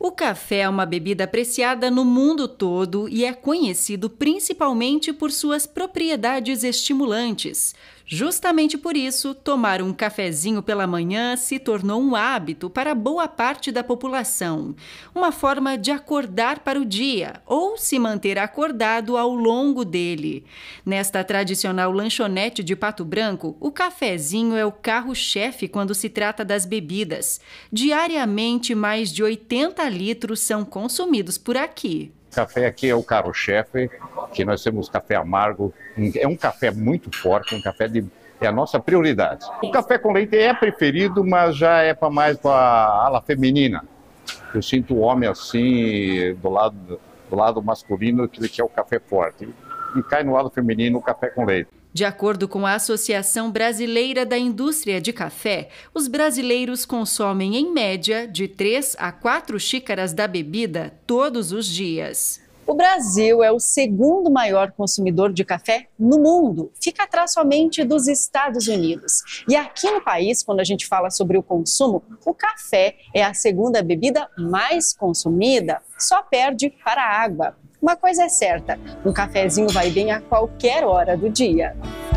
O café é uma bebida apreciada no mundo todo e é conhecido principalmente por suas propriedades estimulantes. Justamente por isso, tomar um cafezinho pela manhã se tornou um hábito para boa parte da população. Uma forma de acordar para o dia ou se manter acordado ao longo dele. Nesta tradicional lanchonete de Pato Branco, o cafezinho é o carro-chefe quando se trata das bebidas. Diariamente, mais de 80 litros são consumidos por aqui. O café aqui é o carro-chefe, que nós temos café amargo, é um café muito forte, é a nossa prioridade. O café com leite é preferido, mas já é mais para a ala feminina. Eu sinto o homem assim, do lado masculino, que ele quer o café forte. E cai no lado feminino o café com leite. De acordo com a Associação Brasileira da Indústria de Café, os brasileiros consomem, em média, de 3 a 4 xícaras da bebida todos os dias. O Brasil é o segundo maior consumidor de café no mundo. Fica atrás somente dos Estados Unidos. E aqui no país, quando a gente fala sobre o consumo, o café é a segunda bebida mais consumida, só perde para a água. Uma coisa é certa, um cafezinho vai bem a qualquer hora do dia.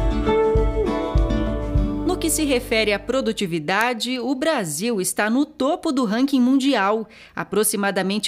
No que se refere à produtividade, o Brasil está no topo do ranking mundial. Aproximadamente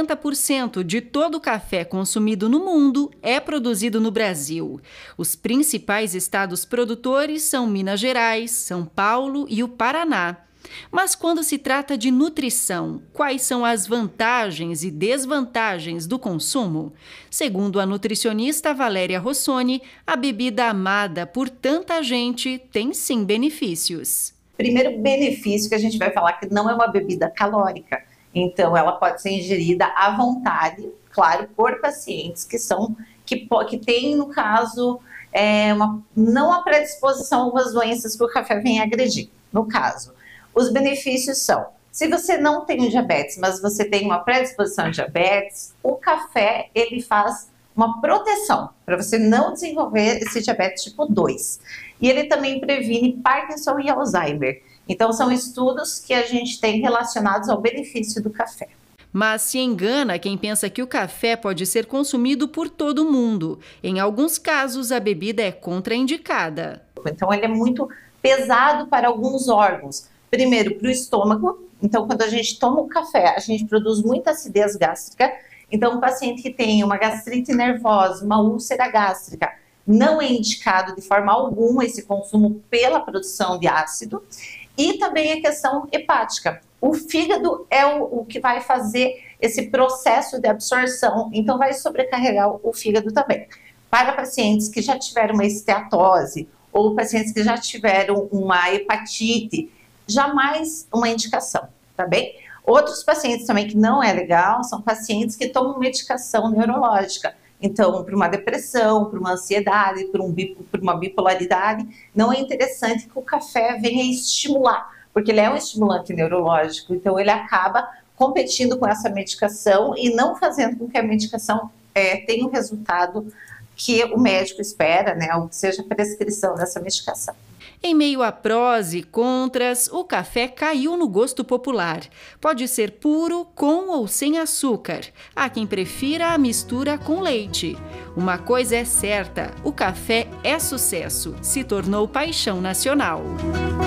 40% de todo o café consumido no mundo é produzido no Brasil. Os principais estados produtores são Minas Gerais, São Paulo e o Paraná. Mas quando se trata de nutrição, quais são as vantagens e desvantagens do consumo? Segundo a nutricionista Valéria Rossoni, a bebida amada por tanta gente tem sim benefícios. Primeiro benefício que a gente vai falar que não é uma bebida calórica, então ela pode ser ingerida à vontade, claro, por pacientes que têm, no caso, não a predisposição a algumas doenças que o café vem agredir, no caso. Os benefícios são, se você não tem diabetes, mas você tem uma predisposição a diabetes, o café ele faz uma proteção para você não desenvolver esse diabetes tipo 2. E ele também previne Parkinson e Alzheimer. Então são estudos que a gente tem relacionados ao benefício do café. Mas se engana quem pensa que o café pode ser consumido por todo mundo. Em alguns casos, a bebida é contraindicada. Então ele é muito pesado para alguns órgãos. Primeiro, para o estômago. Então, quando a gente toma o café, a gente produz muita acidez gástrica. Então, um paciente que tem uma gastrite nervosa, uma úlcera gástrica, não é indicado de forma alguma esse consumo pela produção de ácido. E também a questão hepática. O fígado é o que vai fazer esse processo de absorção, então vai sobrecarregar o fígado também. Para pacientes que já tiveram uma esteatose ou pacientes que já tiveram uma hepatite, jamais uma indicação, tá bem? Outros pacientes também que não é legal são pacientes que tomam medicação neurológica. Então, para uma depressão, para uma ansiedade, para uma bipolaridade, não é interessante que o café venha estimular, porque ele é um estimulante neurológico, então ele acaba competindo com essa medicação e não fazendo com que a medicação tenha o resultado que o médico espera, né, ou que seja a prescrição dessa medicação. Em meio a prós e contras, o café caiu no gosto popular. Pode ser puro, com ou sem açúcar. Há quem prefira a mistura com leite. Uma coisa é certa, o café é sucesso, se tornou paixão nacional.